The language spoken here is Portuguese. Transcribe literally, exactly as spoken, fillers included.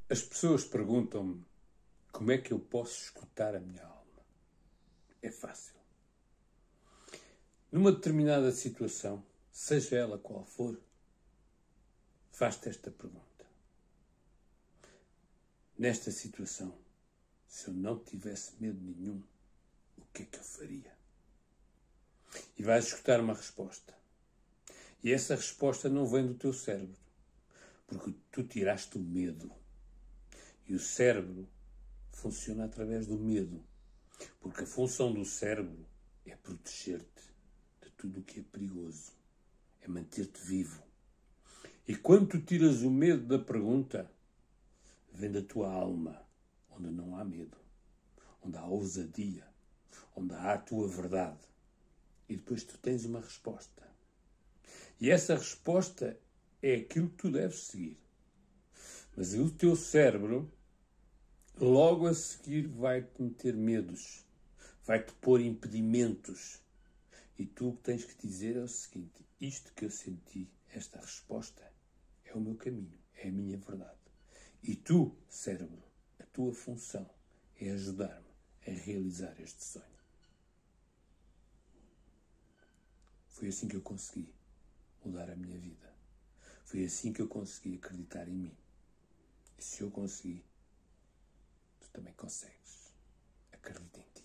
As pessoas perguntam-me como é que eu posso escutar a minha alma. É fácil. Numa determinada situação, seja ela qual for, faz-te esta pergunta. Nesta situação, se eu não tivesse medo nenhum, o que é que eu faria? E vais escutar uma resposta. E essa resposta não vem do teu cérebro, porque tu tiraste o medo. E o cérebro funciona através do medo, porque a função do cérebro é proteger-te de tudo o que é perigoso, é manter-te vivo. E quando tu tiras o medo da pergunta, vem da tua alma, onde não há medo, onde há ousadia, onde há a tua verdade. E depois tu tens uma resposta. E essa resposta é aquilo que tu deves seguir. Mas o teu cérebro, logo a seguir, vai-te meter medos, vai-te pôr impedimentos. E tu o que tens que dizer é o seguinte: isto que eu senti, esta resposta, é o meu caminho, é a minha verdade. E tu, cérebro, a tua função é ajudar-me a realizar este sonho. Foi assim que eu consegui mudar a minha vida. Foi assim que eu consegui acreditar em mim. E se eu consegui, tu também consegues. Acredita em ti.